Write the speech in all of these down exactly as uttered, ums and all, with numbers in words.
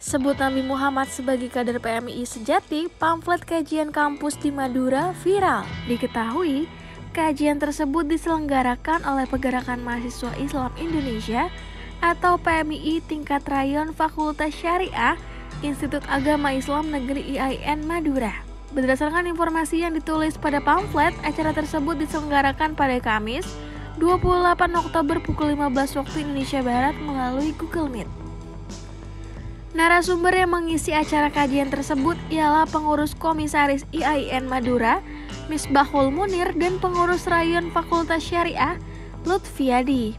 Sebut Nabi Muhammad sebagai kader P M I sejati, pamflet kajian kampus di Madura viral. Diketahui, kajian tersebut diselenggarakan oleh Pergerakan Mahasiswa Islam Indonesia atau P M I tingkat rayon Fakultas Syariah Institut Agama Islam Negeri I A I N Madura. Berdasarkan informasi yang ditulis pada pamflet, acara tersebut diselenggarakan pada Kamis, dua puluh delapan Oktober pukul lima belas waktu Indonesia Barat melalui Google Meet. Narasumber yang mengisi acara kajian tersebut ialah pengurus komisaris I A I N Madura, Misbahul Munir, dan pengurus rayon Fakultas Syariah, Lutfiadi.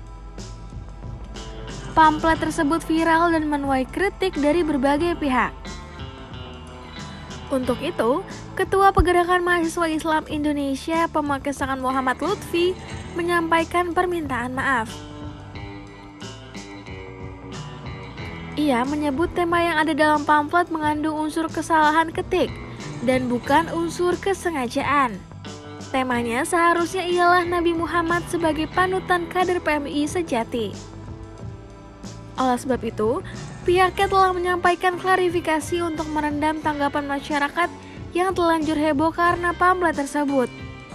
Pamflet tersebut viral dan menuai kritik dari berbagai pihak. Untuk itu, Ketua Pergerakan Mahasiswa Islam Indonesia Pemakaisakan Muhammad Lutfi menyampaikan permintaan maaf. Ia menyebut tema yang ada dalam pamflet mengandung unsur kesalahan ketik dan bukan unsur kesengajaan. Temanya seharusnya ialah Nabi Muhammad sebagai panutan kader P M I sejati. Oleh sebab itu, pihaknya telah menyampaikan klarifikasi untuk merendam tanggapan masyarakat yang terlanjur heboh karena pamflet tersebut.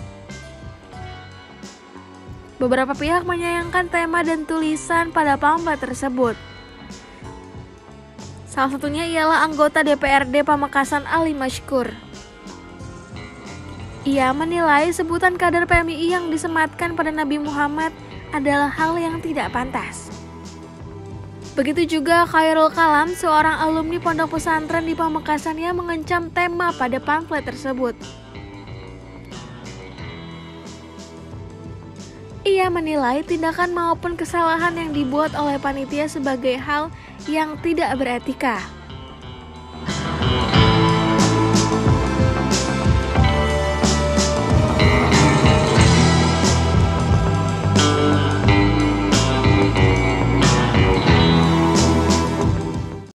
Beberapa pihak menyayangkan tema dan tulisan pada pamflet tersebut. Salah satunya ialah anggota D P R D Pamekasan Ali Mashkur. Ia menilai sebutan kader P M I yang disematkan pada Nabi Muhammad adalah hal yang tidak pantas. Begitu juga Khairul Kalam, seorang alumni pondok pesantren di Pamekasan yang mengecam tema pada pamflet tersebut. Ia menilai tindakan maupun kesalahan yang dibuat oleh panitia sebagai hal yang tidak beretika.